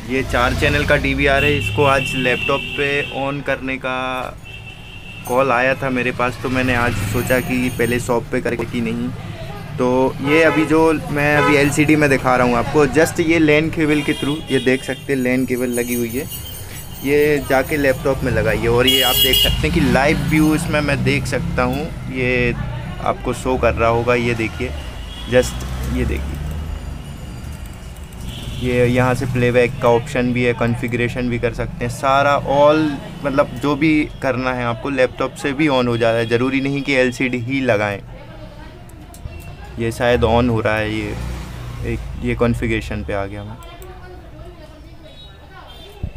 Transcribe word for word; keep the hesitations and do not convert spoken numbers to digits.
ये चार चैनल का डी वी आर है। इसको आज लैपटॉप पे ऑन करने का कॉल आया था मेरे पास, तो मैंने आज सोचा कि पहले शॉप पे करके कि नहीं। तो ये अभी जो मैं अभी एल सी डी में दिखा रहा हूँ आपको, जस्ट ये लैन केबल के थ्रू, ये देख सकते हैं लैन केबल लगी हुई है, ये जाके लैपटॉप में लगाइए। और ये आप देख सकते हैं कि लाइव व्यू इसमें मैं देख सकता हूँ, ये आपको शो कर रहा होगा। ये देखिए, जस्ट ये देखिए, ये यहाँ से प्लेबैक का ऑप्शन भी है, कॉन्फ़िगरेशन भी कर सकते हैं सारा। ऑल मतलब जो भी करना है आपको लैपटॉप से भी ऑन हो जाता है, ज़रूरी नहीं कि एल सी डी ही लगाएं। ये शायद ऑन हो रहा है, ये एक ये कॉन्फ़िगरेशन पे आ गया मैं।